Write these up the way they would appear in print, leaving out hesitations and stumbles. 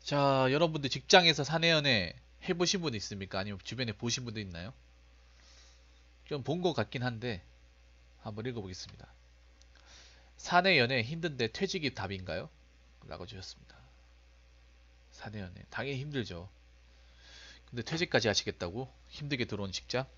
자, 여러분들 직장에서 사내 연애 해보신 분 있습니까? 아니면 주변에 보신 분도 있나요? 좀 본 것 같긴 한데 한번 읽어보겠습니다. 사내 연애 힘든데 퇴직이 답인가요? 라고 주셨습니다. 사내 연애 당연히 힘들죠. 근데 퇴직까지 하시겠다고? 힘들게 들어온 직장?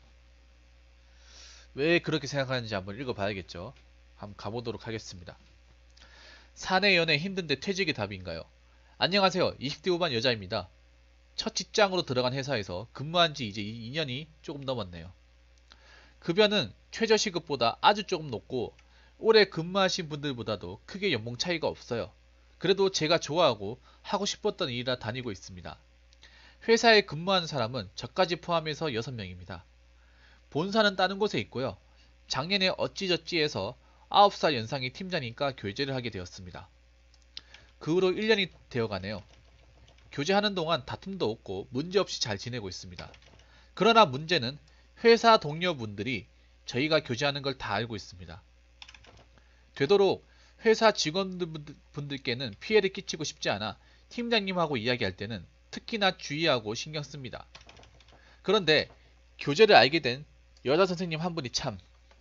왜 그렇게 생각하는지 한번 읽어봐야겠죠. 한번 가보도록 하겠습니다. 사내 연애 힘든데 퇴직이 답인가요? 안녕하세요. 20대 후반 여자입니다. 첫 직장으로 들어간 회사에서 근무한 지 이제 2년이 조금 넘었네요. 급여는 최저시급보다 아주 조금 높고 오래 근무하신 분들보다도 크게 연봉 차이가 없어요. 그래도 제가 좋아하고 하고 싶었던 일이라 다니고 있습니다. 회사에 근무하는 사람은 저까지 포함해서 6명입니다. 본사는 다른 곳에 있고요. 작년에 어찌저찌해서 9살 연상의 팀장님과 교제를 하게 되었습니다. 그 후로 1년이 되어가네요. 교제하는 동안 다툼도 없고 문제없이 잘 지내고 있습니다. 그러나 문제는 회사 동료분들이 저희가 교제하는 걸 다 알고 있습니다. 되도록 회사 직원분들께는 피해를 끼치고 싶지 않아 팀장님하고 이야기할 때는 특히나 주의하고 신경 씁니다. 그런데 교제를 알게 된 여자 선생님 한 분이 참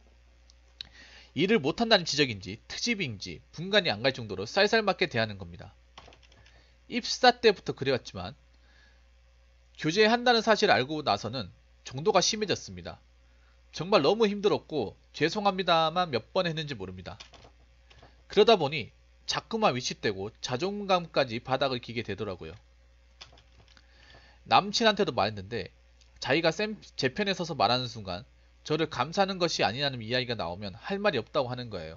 일을 못한다는 지적인지 트집인지 분간이 안 갈 정도로 쌀쌀맞게 대하는 겁니다. 입사 때부터 그래왔지만 교제한다는 사실을 알고 나서는 정도가 심해졌습니다. 정말 너무 힘들었고 죄송합니다만 몇 번 했는지 모릅니다. 그러다 보니 자꾸만 위축되고 자존감까지 바닥을 기게 되더라고요. 남친한테도 말했는데 자기가 제 편에 서서 말하는 순간 저를 감싸는 것이 아니라는 이야기가 나오면 할 말이 없다고 하는 거예요.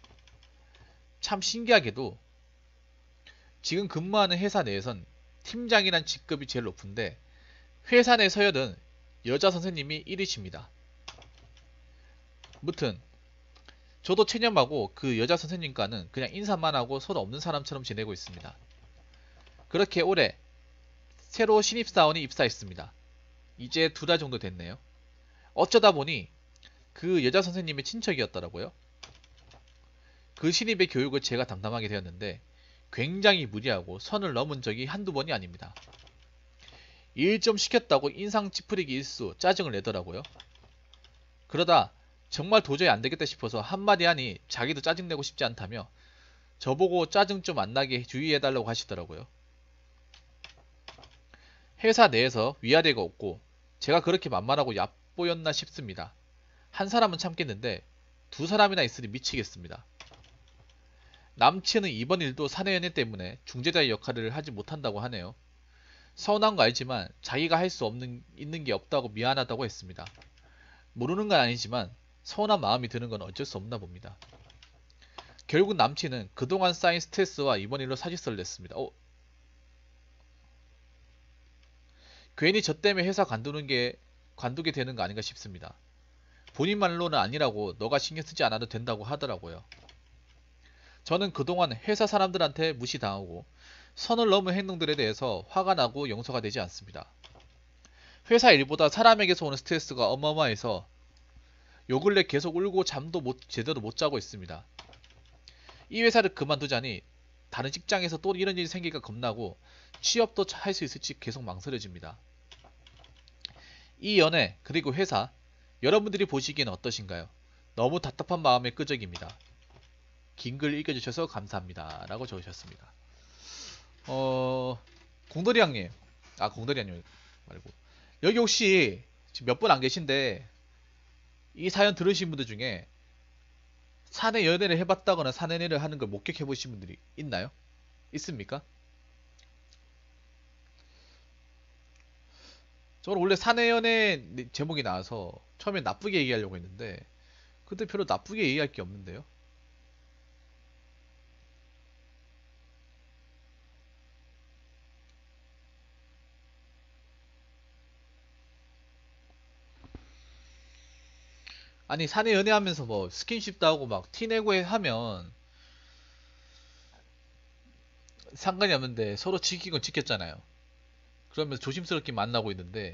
참 신기하게도 지금 근무하는 회사 내에선 팀장이란 직급이 제일 높은데 회사 내 서열은 여자 선생님이 1위십니다. 무튼 저도 체념하고 그 여자 선생님과는 그냥 인사만 하고 서로 없는 사람처럼 지내고 있습니다. 그렇게 올해 새로 신입사원이 입사했습니다. 이제 2달 정도 됐네요. 어쩌다 보니 그 여자 선생님의 친척이었더라고요. 그 신입의 교육을 제가 담당하게 되었는데 굉장히 무리하고 선을 넘은 적이 한두 번이 아닙니다. 일 좀 시켰다고 인상 찌푸리기 일수 짜증을 내더라고요. 그러다 정말 도저히 안되겠다 싶어서 한마디 하니 자기도 짜증내고 싶지 않다며 저보고 짜증 좀 안 나게 주의해달라고 하시더라고요. 회사 내에서 위아래가 없고 제가 그렇게 만만하고 얕보였나 싶습니다. 한 사람은 참겠는데 2사람이나 있으니 미치겠습니다. 남친은 이번 일도 사내연애 때문에 중재자의 역할을 하지 못한다고 하네요. 서운한 거 알지만 자기가 할 수 있는 게 없다고 미안하다고 했습니다. 모르는 건 아니지만 서운한 마음이 드는 건 어쩔 수 없나 봅니다. 결국 남친은 그동안 쌓인 스트레스와 이번 일로 사직서를 냈습니다. 괜히 저 때문에 회사 관두게 되는 거 아닌가 싶습니다. 본인 말로는 아니라고 너가 신경 쓰지 않아도 된다고 하더라고요. 저는 그동안 회사 사람들한테 무시당하고 선을 넘은 행동들에 대해서 화가 나고 용서가 되지 않습니다. 회사 일보다 사람에게서 오는 스트레스가 어마어마해서 요 근래 계속 울고 잠도 제대로 못 자고 있습니다. 이 회사를 그만두자니 다른 직장에서 또 이런 일이 생길까 겁나고 취업도 할 수 있을지 계속 망설여집니다. 이 연애 그리고 회사 여러분들이 보시기에는 어떠신가요? 너무 답답한 마음의 끄적입니다. 긴 글 읽어주셔서 감사합니다. 라고 적으셨습니다. 공돌이 형님, 공돌이 형님 말고 여기 혹시 지금 몇 분 안 계신데 이 사연 들으신 분들 중에 사내 연애를 해봤다거나 사내 연애를 하는 걸 목격해 보신 분들이 있나요? 있습니까? 저는 원래 사내 연애 제목이 나와서 처음에 나쁘게 얘기하려고 했는데 근데 별로 나쁘게 얘기할 게 없는데요. 아니 사내 연애하면서 뭐 스킨십도 하고 막 티내고 하면 상관이 없는데 서로 지킨 건 지켰잖아요. 그러면서 조심스럽게 만나고 있는데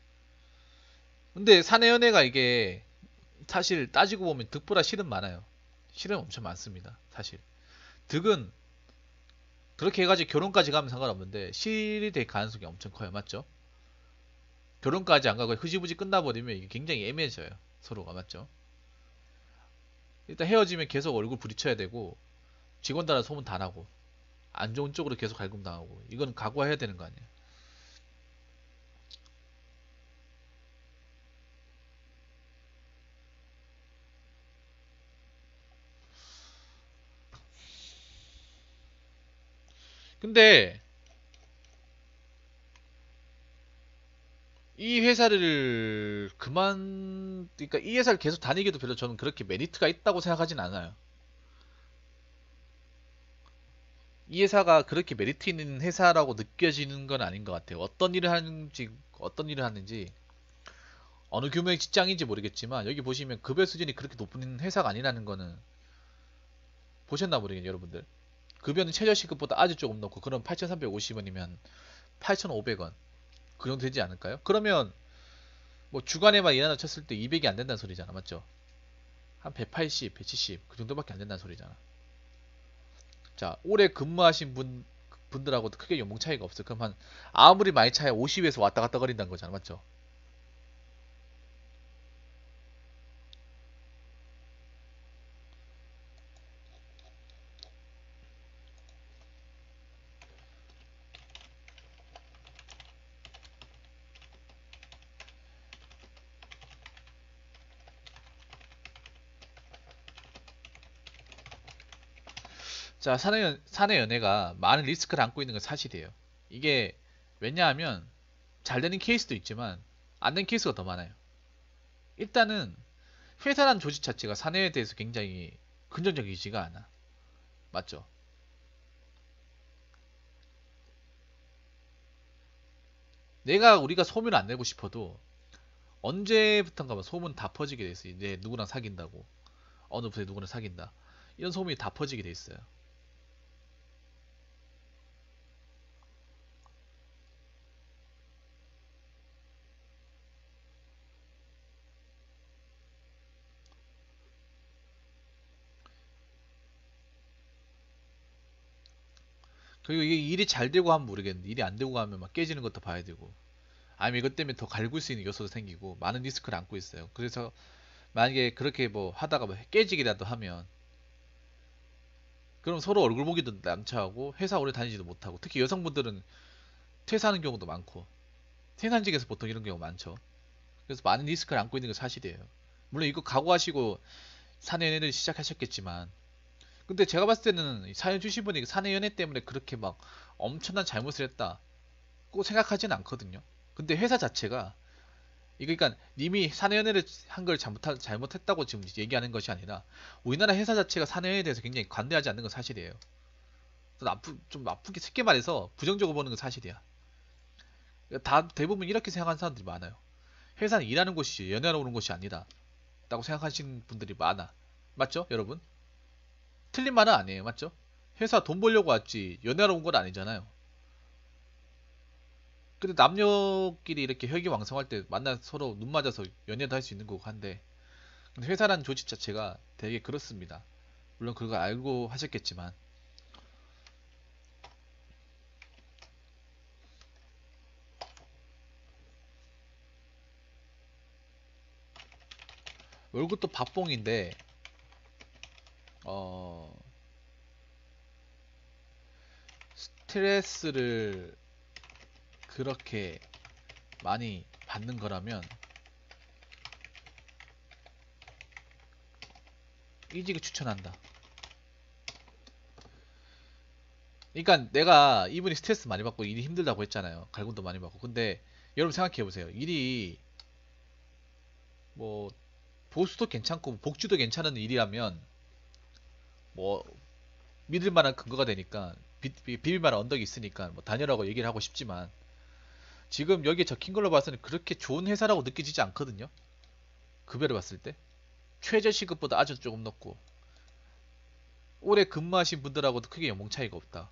근데 사내 연애가 이게 사실 따지고 보면 득보다 실은 많아요. 실은 엄청 많습니다. 사실 득은 그렇게 해가지고 결혼까지 가면 상관없는데 실이 될 가능성이 엄청 커요. 맞죠? 결혼까지 안 가고 흐지부지 끝나버리면 이게 굉장히 애매해져요. 서로가. 맞죠? 일단 헤어지면 계속 얼굴 부딪혀야 되고 직원들한테 소문 다 나고 안 좋은 쪽으로 계속 갈굼당하고 이건 각오해야 되는 거 아니에요. 근데 이 회사를 그러니까 이 회사를 계속 다니기도 별로 저는 그렇게 메리트가 있다고 생각하진 않아요. 이 회사가 그렇게 메리트 있는 회사라고 느껴지는 건 아닌 것 같아요. 어떤 일을 하는지, 어느 규모의 직장인지 모르겠지만, 여기 보시면 급여 수준이 그렇게 높은 회사가 아니라는 거는 보셨나 모르겠네요, 여러분들. 급여는 최저시급보다 아주 조금 높고, 그럼 8,350원이면 8,500원. 그 정도 되지 않을까요? 그러면, 뭐 주간에만 일하나 쳤을 때 200이 안 된다는 소리잖아, 맞죠? 한 180, 170, 그 정도밖에 안 된다는 소리잖아. 자, 오래 근무하신 분들하고도 크게 연봉 차이가 없어. 그럼 아무리 많이 차야 50에서 왔다 갔다 거린다는 거잖아. 맞죠? 자, 사내 연애가 많은 리스크를 안고 있는 건 사실이에요. 이게 왜냐하면 잘 되는 케이스도 있지만 안 되는 케이스가 더 많아요. 일단은 회사란 조직 자체가 사내에 대해서 굉장히 긍정적이지가 않아. 맞죠? 우리가 소문을 안 내고 싶어도 언제부턴가 소문 다 퍼지게 돼 있어요. 이제 누구랑 사귄다고. 어느 부서에 누구랑 사귄다. 이런 소문이 다 퍼지게 돼 있어요. 그리고 이게 일이 잘 되고 하면 모르겠는데 일이 안 되고 하면 막 깨지는 것도 봐야 되고 아니면 이것 때문에 더 갈굴 수 있는 요소도 생기고 많은 리스크를 안고 있어요. 그래서 만약에 그렇게 뭐 하다가 뭐 깨지기라도 하면 그럼 서로 얼굴 보기도 남차하고 회사 오래 다니지도 못하고 특히 여성분들은 퇴사하는 경우도 많고 생산직에서 보통 이런 경우 많죠. 그래서 많은 리스크를 안고 있는 게 사실이에요. 물론 이거 각오하시고 사내연애를 시작하셨겠지만 근데 제가 봤을 때는 사연 주신 분이 사내연애 때문에 그렇게 막 엄청난 잘못을 했다고 생각하진 않거든요. 근데 회사 자체가 이거 그러니까 님이 사내연애를 한 걸 잘못했다고 지금 얘기하는 것이 아니라 우리나라 회사 자체가 사내연애에 대해서 굉장히 관대하지 않는 건 사실이에요. 좀 나쁘게 쉽게 말해서 부정적으로 보는 건 사실이야. 그러니까 대부분 이렇게 생각하는 사람들이 많아요. 회사는 일하는 곳이지 연애하러 오는 곳이 아니다. 라고 생각하시는 분들이 많아. 맞죠, 여러분? 틀린 말은 아니에요. 맞죠? 회사 돈 벌려고 왔지 연애하러 온 건 아니잖아요. 근데 남녀끼리 이렇게 혈기왕성할 때 만나 서로 눈 맞아서 연애도 할 수 있는 거고 한데 근데 회사라는 조직 자체가 되게 그렇습니다. 물론 그걸 알고 하셨겠지만 월급도 밥봉인데 어 스트레스를 그렇게 많이 받는 거라면 이직을 추천한다. 그러니까 내가 이분이 스트레스 많이 받고 일이 힘들다고 했잖아요. 갈굼도 많이 받고. 근데 여러분 생각해 보세요. 일이 뭐 보수도 괜찮고 복지도 괜찮은 일이라면 뭐 믿을 만한 근거가 되니까 비빌 만한 언덕이 있으니까 뭐 다녀라고 얘기를 하고 싶지만 지금 여기에 적힌 걸로 봐서는 그렇게 좋은 회사라고 느껴지지 않거든요. 급여를 봤을 때 최저 시급보다 아주 조금 높고 오래 근무하신 분들하고도 크게 연봉 차이가 없다.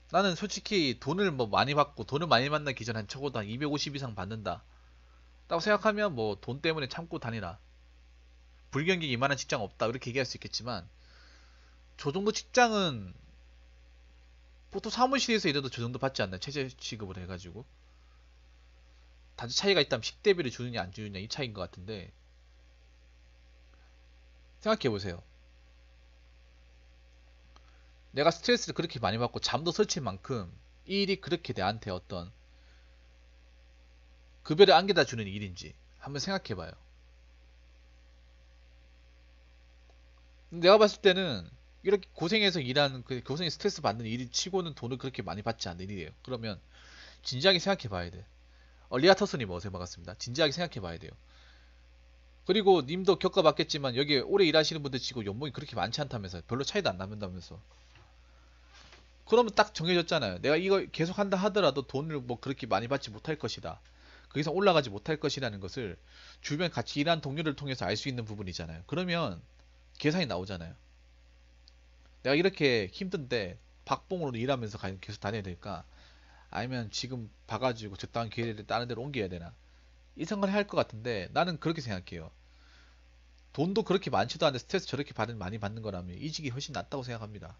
나는 솔직히 돈을 뭐 많이 받고 돈을 많이 받는 기준 한 적어도 한 250 이상 받는다 라고 생각하면 뭐 돈 때문에 참고 다니라. 불경기 이만한 직장 없다 이렇게 얘기할 수 있겠지만 저 정도 직장은 보통 사무실에서 일해도 저 정도 받지 않나요? 최저 시급을 해가지고 단지 차이가 있다면 식대비를 주느냐 안 주느냐 이 차이인 것 같은데 생각해보세요. 내가 스트레스를 그렇게 많이 받고 잠도 설칠 만큼 이 일이 그렇게 내한테 어떤 급여를 안겨다 주는 일인지 한번 생각해봐요. 내가 봤을 때는 이렇게 고생해서 일하는 그 고생에 스트레스 받는 일이 치고는 돈을 그렇게 많이 받지 않는 일이에요. 그러면 진지하게 생각해봐야 돼. 리아터스님 어서 반갑습니다. 진지하게 생각해봐야 돼요. 그리고 님도 겪어봤겠지만 여기 오래 일하시는 분들 치고 연봉이 그렇게 많지 않다면서요. 별로 차이도 안 나면서. 그러면 딱 정해졌잖아요. 내가 이거 계속 한다 하더라도 돈을 뭐 그렇게 많이 받지 못할 것이다. 그 이상 올라가지 못할 것이라는 것을 주변 같이 일하는 동료를 통해서 알 수 있는 부분이잖아요. 그러면 계산이 나오잖아요. 내가 이렇게 힘든데 박봉으로 일하면서 계속 다녀야 될까? 아니면 지금 봐가지고 적당한 기회를 다른 데로 옮겨야 되나? 이 생각을 할 것 같은데 나는 그렇게 생각해요. 돈도 그렇게 많지도 않은데 스트레스 저렇게 많이 받는 거라면 이직이 훨씬 낫다고 생각합니다.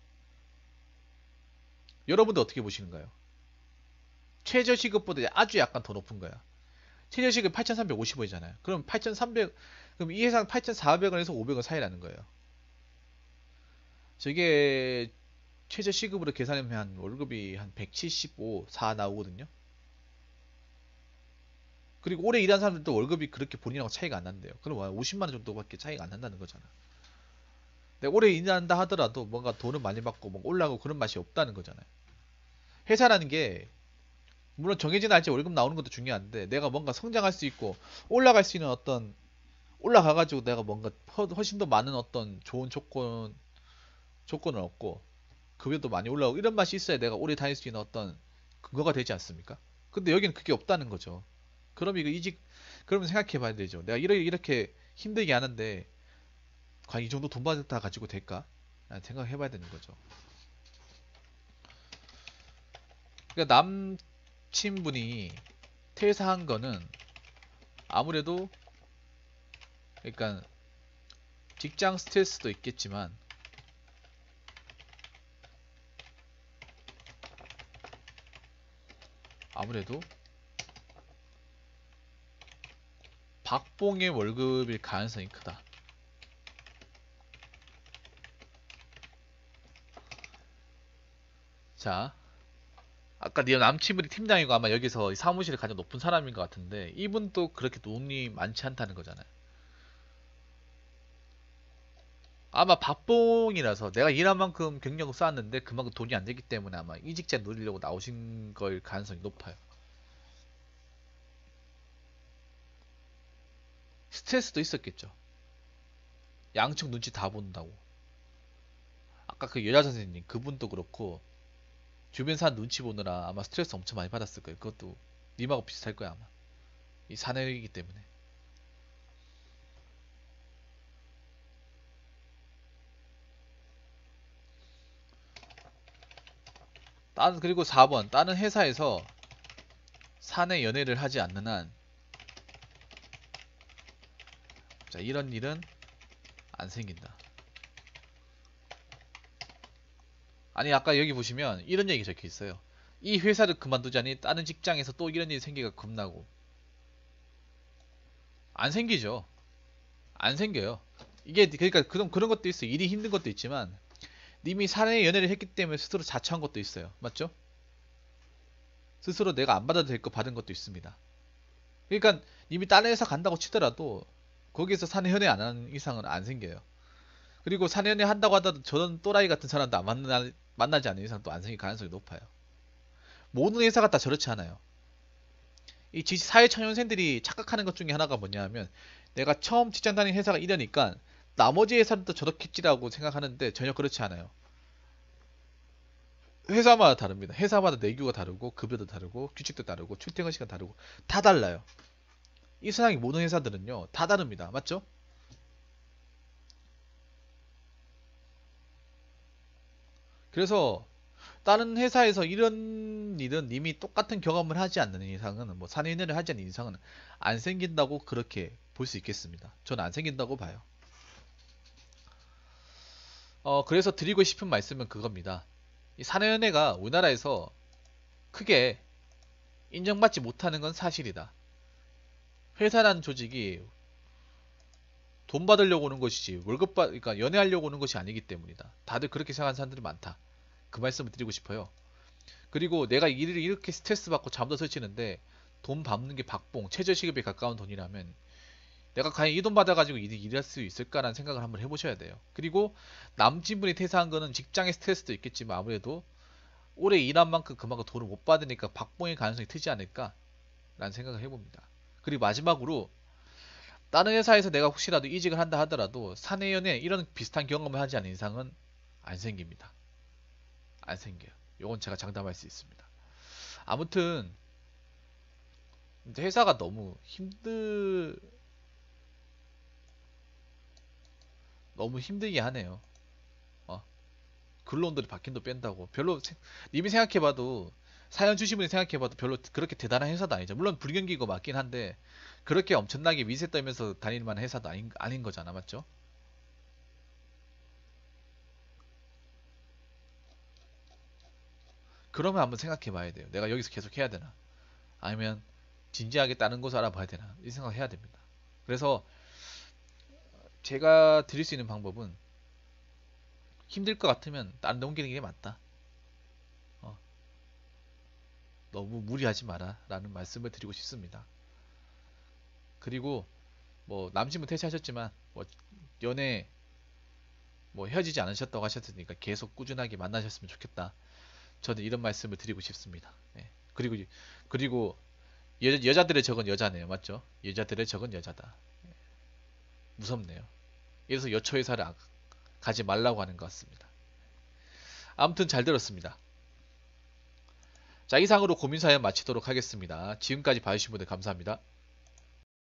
여러분도 어떻게 보시는가요? 최저시급보다 아주 약간 더 높은 거야. 최저시급 8,350원이잖아요. 그럼 8,300, 그럼 이 회사는 8,400원에서 500원 사이라는 거예요. 저게 최저시급으로 계산하면 한 월급이 한 175, 4 나오거든요. 그리고 오래 일한 사람들도 월급이 그렇게 본인하고 차이가 안 난대요. 그럼 50만원 정도밖에 차이가 안 난다는 거잖아. 내가 오래 일한다 하더라도 뭔가 돈을 많이 받고 뭔가 올라가고 그런 맛이 없다는 거잖아요. 회사라는 게 물론 정해진 날짜에 월급 나오는 것도 중요한데 내가 뭔가 성장할 수 있고 올라갈 수 있는 어떤 올라가가지고 내가 뭔가 훨씬 더 많은 어떤 좋은 조건을 얻고 급여도 많이 올라오고 이런 맛이 있어야 내가 오래 다닐 수 있는 어떤 근거가 되지 않습니까? 근데 여기는 그게 없다는 거죠. 그럼 이거 이직 그러면 생각해 봐야 되죠. 내가 이렇게 힘들게 하는데 과연 이 정도 돈 받다 가지고 될까? 라는 생각을 해봐야 되는 거죠. 그러니까 남친분이 퇴사한 거는 아무래도 그러니까 직장 스트레스도 있겠지만 아무래도 박봉의 월급일 가능성이 크다. 자, 아까 네 남친분이 팀장이고 아마 여기서 사무실에 가장 높은 사람인 것 같은데 이분도 그렇게 돈이 많지 않다는 거잖아요. 아마 박봉이라서 내가 일한 만큼 경력을 쌓았는데 그만큼 돈이 안 되기 때문에 아마 이직자 노리려고 나오신 걸 가능성이 높아요. 스트레스도 있었겠죠. 양측 눈치 다 본다고. 아까 그 여자 선생님 그분도 그렇고 주변 사람 눈치 보느라 아마 스트레스 엄청 많이 받았을 거예요. 그것도 님하고 비슷할 거야 아마. 이 사내이기 때문에. 그리고 4번 다른 회사에서 사내 연애를 하지 않는 한 자, 이런 일은 안 생긴다. 아니 아까 여기 보시면 이런 얘기 적혀 있어요. 이 회사를 그만두자니 다른 직장에서 또 이런 일이 생기가 겁나고. 안 생기죠. 안 생겨요. 이게 그러니까 그런 것도 있어요. 일이 힘든 것도 있지만 님이 사내 연애를 했기 때문에 스스로 자처한 것도 있어요. 맞죠? 스스로 내가 안 받아도 될 거 받은 것도 있습니다. 그러니까 님이 다른 회사 간다고 치더라도 거기에서 사내 연애 안 하는 이상은 안 생겨요. 그리고 사내 연애 한다고 하더라도 저런 또라이 같은 사람도 안 만나지 않는 이상 또 안 생길 가능성이 높아요. 모든 회사가 다 저렇지 않아요. 이 사회초년생들이 착각하는 것 중에 하나가 뭐냐면 내가 처음 직장 다닌 회사가 이러니까 나머지 회사들도 저렇겠지라고 생각하는데 전혀 그렇지 않아요. 회사마다 다릅니다. 회사마다 내규가 다르고 급여도 다르고 규칙도 다르고 출퇴근 시간 다르고 다 달라요. 이 세상의 모든 회사들은요 다 다릅니다. 맞죠? 그래서 다른 회사에서 이런 일은 이미 똑같은 경험을 하지 않는 이상은, 뭐 사내 연애를 하지 않는 이상은 안 생긴다고 그렇게 볼 수 있겠습니다. 저는 안 생긴다고 봐요. 그래서 드리고 싶은 말씀은 그겁니다. 이 사내 연애가 우리나라에서 크게 인정받지 못하는 건 사실이다. 회사라는 조직이 돈 받으려고 오는 것이지 그러니까 연애하려고 오는 것이 아니기 때문이다. 다들 그렇게 생각하는 사람들이 많다. 그 말씀을 드리고 싶어요. 그리고 내가 일을 이렇게 스트레스 받고 잠도 설치는데 돈 받는 게 박봉, 최저시급에 가까운 돈이라면 내가 과연 이 돈 받아가지고 일할 수 있을까라는 생각을 한번 해보셔야 돼요. 그리고 남친분이 퇴사한 거는 직장의 스트레스도 있겠지만 아무래도 오래 일한 만큼 그만큼 돈을 못 받으니까 박봉의 가능성이 크지 않을까라는 생각을 해봅니다. 그리고 마지막으로 다른 회사에서 내가 혹시라도 이직을 한다 하더라도 사내연애 이런 비슷한 경험을 하지 않은 이상은 안 생깁니다. 안 생겨요. 이건 제가 장담할 수 있습니다. 아무튼 회사가 너무 힘들게 하네요. 어, 근로원들이 바뀐도 뺀다고 별로 님이 생각해봐도 사연 주신 분이 생각해봐도 별로 그렇게 대단한 회사도 아니죠. 물론 불경기고 맞긴 한데 그렇게 엄청나게 위세 떨면서 다닐 만한 회사도 아닌 거잖아, 맞죠? 그러면 한번 생각해봐야 돼요. 내가 여기서 계속 해야 되나? 아니면 진지하게 다른 곳을 알아봐야 되나? 이 생각해야 됩니다. 그래서 제가 드릴 수 있는 방법은 힘들 것 같으면 다른 데 옮기는 게 맞다. 어, 너무 무리하지 마라 라는 말씀을 드리고 싶습니다. 그리고 뭐 남친분 퇴사하셨지만 뭐 연애 뭐 헤어지지 않으셨다고 하셨으니까 계속 꾸준하게 만나셨으면 좋겠다. 저는 이런 말씀을 드리고 싶습니다. 예. 그리고 여자들의 적은 여자네요. 맞죠? 여자들의 적은 여자다. 무섭네요. 이래서 여초회사를 가지 말라고 하는 것 같습니다. 아무튼 잘 들었습니다. 자, 이상으로 고민사연 마치도록 하겠습니다. 지금까지 봐주신 분들 감사합니다.